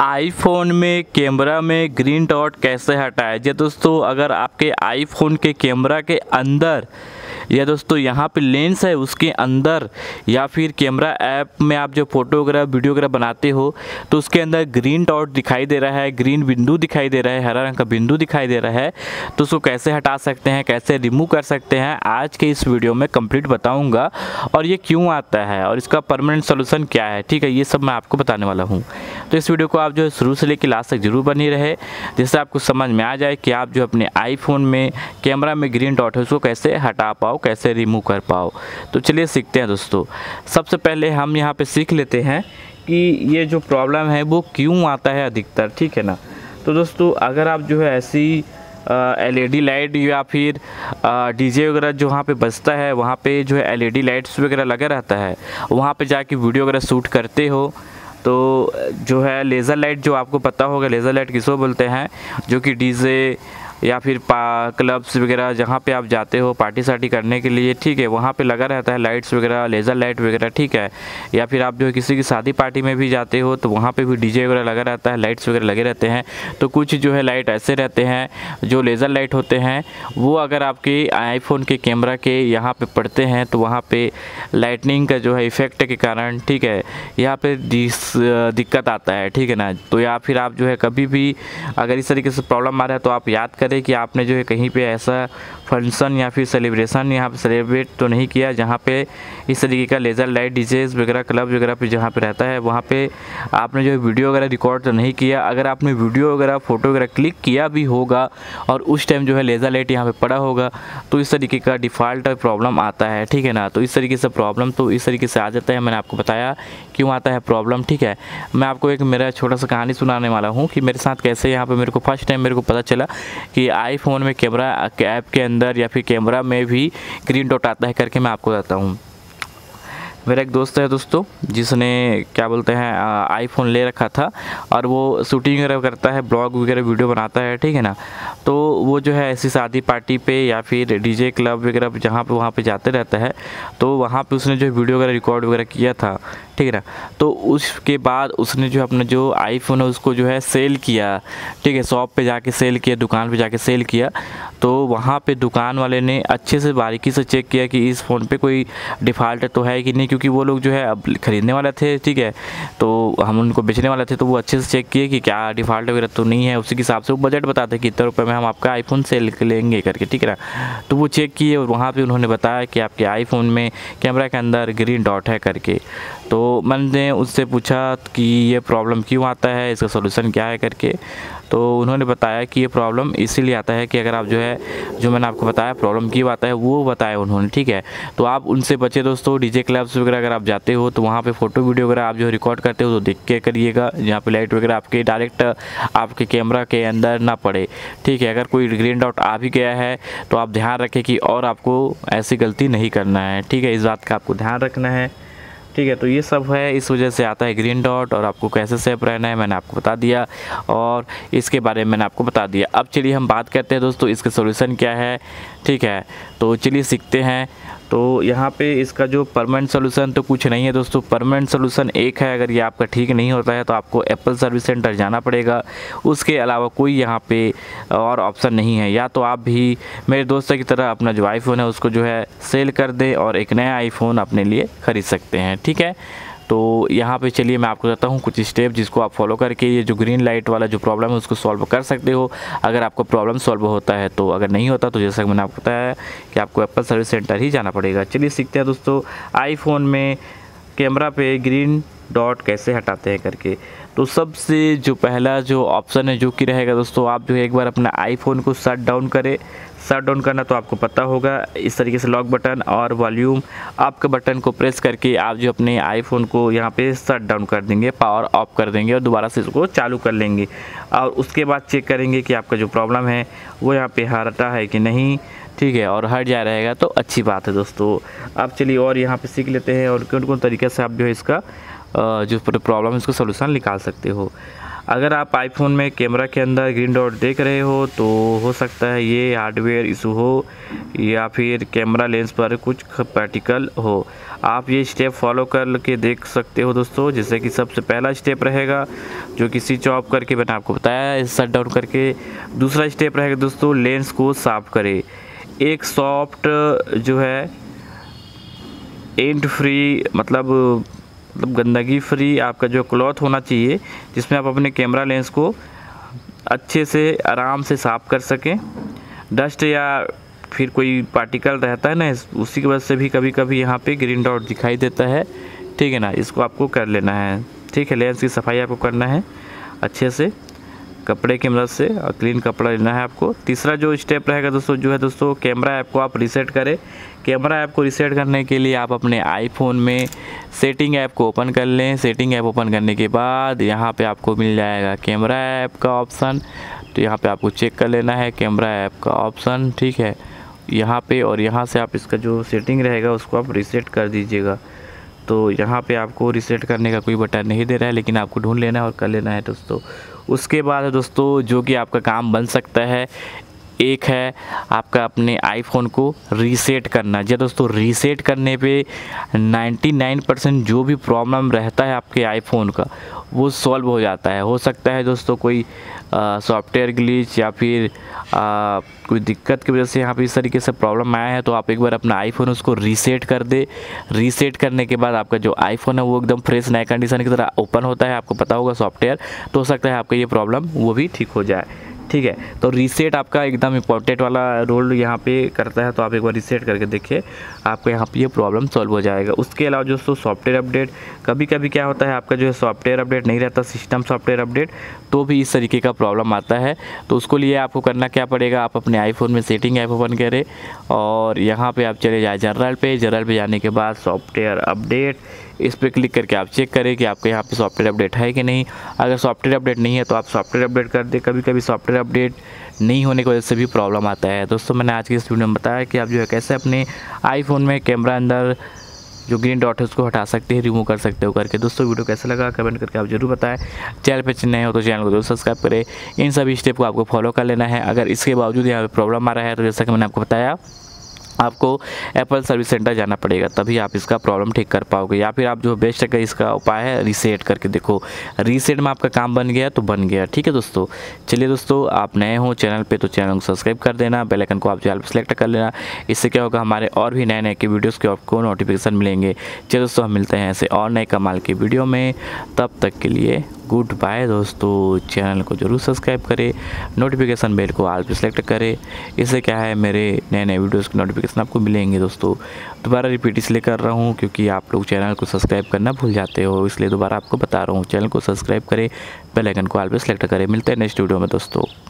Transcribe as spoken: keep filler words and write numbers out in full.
IPhone में camera में green dot कैसे हटाएं। जी दोस्तों, अगर आपके आईफोन के कैमरा के अंदर या दोस्तों यहाँ पे लेंस है उसके अंदर या फिर कैमरा ऐप में आप जो फोटो वगैरह वीडियो वगैरह बनाते हो तो उसके अंदर ग्रीन डॉट दिखाई दे रहा है, ग्रीन बिंदु दिखाई दे रहा है, हरा रंग का बिंदु दिखाई दे रहा है, तो उसको कैसे हटा सकते हैं, कैसे रिमूव कर सकते हैं, आज के इस वीडियो में कंप्लीट बताऊंगा। और ये क्यों आता है और इसका परमानेंट सोल्यूशन क्या है, ठीक है, ये सब मैं आपको बताने वाला हूँ। तो इस वीडियो को आप जो है शुरू से लेकर लास्ट तक जरूर बनी रहे, जिससे आपको समझ में आ जाए कि आप जो अपने आईफोन में कैमरा में ग्रीन डॉट है उसको कैसे हटा पाओ, कैसे रिमूव कर पाओ। तो चलिए सीखते हैं दोस्तों। सबसे पहले हम यहाँ पे सीख लेते हैं कि ये जो प्रॉब्लम है वो क्यों आता है अधिकतर, ठीक है ना। तो दोस्तों, अगर आप जो है ऐसी एलईडी लाइट या फिर डीजे वगैरह जो वहाँ पे बजता है वहाँ पे जो है एलईडी लाइट्स वगैरह लगा रहता है, वहाँ पे जाके वीडियो वगैरह शूट करते हो तो जो है लेज़र लाइट, जो आपको पता होगा लेज़र लाइट किसको बोलते हैं, जो कि डीजे या फिर क्लब्स वगैरह जहाँ पे आप जाते हो पार्टी सार्टी करने के लिए, ठीक है, वहाँ पे लगा रहता है लाइट्स वगैरह, लेज़र लाइट वगैरह, ठीक है। या फिर आप जो है किसी की शादी पार्टी में भी जाते हो तो वहाँ पे भी डीजे वगैरह लगा रहता है, लाइट्स वगैरह लगे रहते हैं। तो कुछ जो है लाइट ऐसे रहते हैं जो लेज़र लाइट होते हैं, वो अगर आपके आईफोन के कैमरा के यहाँ पर पड़ते हैं तो वहाँ पर लाइटनिंग का जो है इफ़ेक्ट के कारण, ठीक है, यहाँ पर दिक्कत आता है, ठीक है ना। तो या फिर आप जो है कभी भी अगर इस तरीके से प्रॉब्लम आ रहा है तो आप याद करें कि आपने जो है कहीं पे ऐसा फंक्शन या फिर सेलिब्रेशन यहाँ पे सेलिब्रेट तो नहीं किया जहाँ पे इस तरीके का लेज़र लाइट डीजेस वगैरह क्लब वगैरह पे जहाँ पे रहता है वहाँ पे आपने जो है वीडियो वगैरह रिकॉर्ड तो नहीं किया। अगर आपने वीडियो वगैरह फ़ोटो वगैरह क्लिक किया भी होगा और उस टाइम जो है लेज़र लाइट यहाँ पे पड़ा होगा तो इस तरीके का डिफ़ॉल्ट प्रॉब्लम आता है, ठीक है ना। तो इस तरीके से प्रॉब्लम तो इस तरीके से आ जाता है, मैंने आपको बताया क्यों आता है प्रॉब्लम, ठीक है। मैं आपको एक मेरा छोटा सा कहानी सुनाने वाला हूँ कि मेरे साथ कैसे यहाँ पर मेरे को फर्स्ट टाइम मेरे को पता चला कि आईफोन में कैमरा ऐप के अंदर या फिर कैमरा में भी ग्रीन डॉट आता है करके मैं आपको बताता हूँ। मेरा एक दोस्त है दोस्तों जिसने क्या बोलते हैं आईफोन ले रखा था और वो शूटिंग वगैरह करता है, ब्लॉग वगैरह वीडियो बनाता है, ठीक है ना। तो वो जो है ऐसी शादी पार्टी पे या फिर डीजे क्लब वगैरह जहाँ पे वहाँ पे जाते रहता है तो वहाँ पे उसने जो वीडियो वगैरह रिकॉर्ड वगैरह किया था, ठीक है ना। तो उसके बाद उसने जो अपना जो आईफोन है उसको जो है सेल किया, ठीक है, शॉप पे जाके सेल किया, दुकान पे जाके सेल किया। तो वहाँ पे दुकान वाले ने अच्छे से बारीकी से चेक किया कि इस फ़ोन पे कोई डिफ़ॉल्ट तो है कि नहीं, क्योंकि वो लोग जो है अब ख़रीदने वाले थे, ठीक है, तो हम उनको बेचने वाले थे, तो वो अच्छे से चेक किए कि क्या डिफ़ॉल्ट वगैरह तो नहीं है। उसी के हिसाब से वो बजट बताते कि इतने रुपये में हम आपका आईफोन सेल लेंगे करके, ठीक है ना। तो वो चेक किए और वहाँ पर उन्होंने बताया कि आपके आईफोन में कैमरा के अंदर ग्रीन डॉट है करके। तो मैंने उससे पूछा कि ये प्रॉब्लम क्यों आता है, इसका सॉल्यूशन क्या है करके। तो उन्होंने बताया कि ये प्रॉब्लम इसीलिए आता है कि अगर आप जो है जो मैंने आपको बताया प्रॉब्लम क्यों आता है वो बताया उन्होंने, ठीक है। तो आप उनसे बचे दोस्तों। डीजे क्लब्स वगैरह अगर आप जाते हो तो वहाँ पे फ़ोटो वीडियो वगैरह आप जो रिकॉर्ड करते हो तो देख के करिएगा, जहाँ पे लाइट वगैरह आपके डायरेक्ट आपके कैमरा के अंदर ना पड़े, ठीक है। अगर कोई ग्रीन डॉट आ भी गया है तो आप ध्यान रखें कि और आपको ऐसी गलती नहीं करना है, ठीक है, इस बात का आपको ध्यान रखना है, ठीक है। तो ये सब है, इस वजह से आता है ग्रीन डॉट और आपको कैसे सेफ रहना है मैंने आपको बता दिया और इसके बारे में मैंने आपको बता दिया। अब चलिए हम बात करते हैं दोस्तों इसका सॉल्यूशन क्या है, ठीक है। तो चलिए सीखते हैं। तो यहाँ पे इसका जो परमानेंट सोल्यूशन तो कुछ नहीं है दोस्तों। परमानेंट सोल्यूशन एक है, अगर ये आपका ठीक नहीं होता है तो आपको एप्पल सर्विस सेंटर जाना पड़ेगा, उसके अलावा कोई यहाँ पे और ऑप्शन नहीं है। या तो आप भी मेरे दोस्त की तरह अपना जो आईफोन है उसको जो है सेल कर दें और एक नया आईफोन अपने लिए ख़रीद सकते हैं, ठीक है। तो यहाँ पे चलिए मैं आपको बताता हूँ कुछ स्टेप जिसको आप फॉलो करके ये जो ग्रीन लाइट वाला जो प्रॉब्लम है उसको सॉल्व कर सकते हो, अगर आपको प्रॉब्लम सॉल्व होता है तो। अगर नहीं होता तो जैसा कि मैंने आपको बताया कि आपको एप्पल सर्विस सेंटर ही जाना पड़ेगा। चलिए सीखते हैं दोस्तों आईफोन में कैमरा पे ग्रीन डॉट कैसे हटाते हैं करके। तो सबसे जो पहला जो ऑप्शन है जो कि रहेगा दोस्तों, आप जो है एक बार अपना आईफोन को शट डाउन करें। शट डाउन करना तो आपको पता होगा, इस तरीके से लॉक बटन और वॉल्यूम अप के बटन को प्रेस करके आप जो अपने आईफोन को यहाँ पे शट डाउन कर देंगे, पावर ऑफ कर देंगे और दोबारा से इसको चालू कर लेंगे। और उसके बाद चेक करेंगे कि आपका जो प्रॉब्लम है वो यहाँ पे हटा है कि नहीं, ठीक है, और हट जाए रहेगा तो अच्छी बात है दोस्तों। अब चलिए और यहाँ पे सीख लेते हैं और कौन कौन तरीके से आप जो है इसका जो प्रॉब्लम है इसको सोल्यूशन निकाल सकते हो। अगर आप आईफोन में कैमरा के अंदर ग्रीन डॉट देख रहे हो तो हो सकता है ये हार्डवेयर इशू हो या फिर कैमरा लेंस पर कुछ पार्टिकल हो। आप ये स्टेप फॉलो कर के देख सकते हो दोस्तों। जैसे कि सबसे पहला स्टेप रहेगा जो कि स्विच ऑफ करके मैंने आपको बताया शट डाउन करके। दूसरा स्टेप रहेगा दोस्तों लेंस को साफ़ करें। एक सॉफ्ट जो है एंड फ्री मतलब मतलब गंदगी फ्री आपका जो क्लॉथ होना चाहिए जिसमें आप अपने कैमरा लेंस को अच्छे से आराम से साफ़ कर सकें। डस्ट या फिर कोई पार्टिकल रहता है ना उसी की वजह से भी कभी कभी यहाँ पे ग्रीन डॉट दिखाई देता है, ठीक है ना। इसको आपको कर लेना है, ठीक है। लेंस की सफाई आपको करना है अच्छे से कपड़े की मदद से और क्लीन कपड़ा लेना है आपको। तीसरा जो स्टेप रहेगा दोस्तों जो है दोस्तों कैमरा ऐप को आप रीसेट करें। कैमरा ऐप को रीसेट करने के लिए आप अपने आईफोन में सेटिंग ऐप को ओपन कर लें। सेटिंग ऐप ओपन करने के बाद यहाँ पे आपको मिल जाएगा कैमरा ऐप का ऑप्शन, तो यहाँ पे आपको चेक कर लेना है कैमरा ऐप का ऑप्शन, ठीक है यहाँ पे। और यहाँ से आप इसका जो सेटिंग रहेगा उसको आप रीसेट कर दीजिएगा। तो यहाँ पे आपको रीसेट करने का कोई बटन नहीं दे रहा है लेकिन आपको ढूंढ लेना है और कर लेना है दोस्तों। उसके बाद दोस्तों जो कि आपका काम बन सकता है एक है आपका अपने आईफोन को रीसेट करना। जी दोस्तों रीसेट करने पे निन्यानवे परसेंट जो भी प्रॉब्लम रहता है आपके आईफोन का वो सॉल्व हो जाता है। हो सकता है दोस्तों कोई सॉफ्टवेयर ग्लिच या फिर आ, कोई दिक्कत की वजह से यहाँ पे इस तरीके से प्रॉब्लम आया है तो आप एक बार अपना आईफोन उसको रीसेट कर दे। रीसेट करने के बाद आपका जो आईफोन है वो एकदम फ्रेश नए कंडीशन की तरह ओपन होता है, आपको पता होगा सॉफ्टवेयर, तो हो सकता है आपका ये प्रॉब्लम वो भी ठीक हो जाए, ठीक है। तो रीसेट आपका एकदम इम्पोर्टेंट वाला रोल यहाँ पे करता है, तो आप एक बार रीसेट करके देखिए आपको यहाँ पे ये प्रॉब्लम सॉल्व हो जाएगा। उसके अलावा दोस्तों सॉफ्टवेयर अपडेट, कभी कभी क्या होता है आपका जो है सॉफ्टवेयर अपडेट नहीं रहता, सिस्टम सॉफ्टवेयर अपडेट, तो भी इस तरीके का प्रॉब्लम आता है। तो उसको लिए आपको करना क्या पड़ेगा, आप अपने आईफोन में सेटिंग ऐप ओपन करें और यहाँ पर आप चले जाए जनरल पे। जनरल पे जाने के बाद सॉफ्टवेयर अपडेट इस पर क्लिक करके आप चेक करें कि आपके यहाँ पे सॉफ्टवेयर अपडेट है कि नहीं। अगर सॉफ्टवेयर अपडेट नहीं है तो आप सॉफ्टवेयर अपडेट कर दें। कभी कभी सॉफ्टवेयर अपडेट नहीं होने की वजह से भी प्रॉब्लम आता है। दोस्तों मैंने आज की इस वीडियो में बताया कि आप जो है कैसे अपने आईफोन में कैमरा अंदर जो ग्रीन डॉट है उसको हटा सकते हैं, रिमूव कर सकते हो करके। दोस्तों वीडियो कैसा लगा कमेंट करके आप जरूर बताएं। चैनल पे नए हो तो चैनल को जरूर सब्सक्राइब करें। इन सभी स्टेप को आपको फॉलो कर लेना है। अगर इसके बावजूद यहाँ पे प्रॉब्लम आ रहा है तो जैसा कि मैंने आपको बताया आपको एप्पल सर्विस सेंटर जाना पड़ेगा, तभी आप इसका प्रॉब्लम ठीक कर पाओगे। या फिर आप जो बेस्ट है इसका उपाय है रीसेट करके देखो। रीसेट में आपका काम बन गया तो बन गया, ठीक है दोस्तों। चलिए दोस्तों आप नए हो चैनल पे तो चैनल को सब्सक्राइब कर देना, बेल आइकन को आप चैनल पर सेलेक्ट कर लेना। इससे क्या होगा हमारे और भी नए नए के वीडियोज़ के आपको नोटिफिकेशन मिलेंगे। चलिए दोस्तों हम मिलते हैं ऐसे और नए कमाल की वीडियो में, तब तक के लिए गुड बाय दोस्तों। चैनल को जरूर सब्सक्राइब करें, नोटिफिकेशन बेल को ऑल पे सेलेक्ट करें। इससे क्या है मेरे नए नए वीडियोस के नोटिफिकेशन आपको मिलेंगे दोस्तों। दोबारा रिपीट इसलिए कर रहा हूँ क्योंकि आप लोग चैनल को सब्सक्राइब करना भूल जाते हो, इसलिए दोबारा आपको बता रहा हूँ। चैनल को सब्सक्राइब करें, बेल आइकन को ऑल पे सेलेक्ट करें। मिलते हैं नेक्स्ट वीडियो में दोस्तों।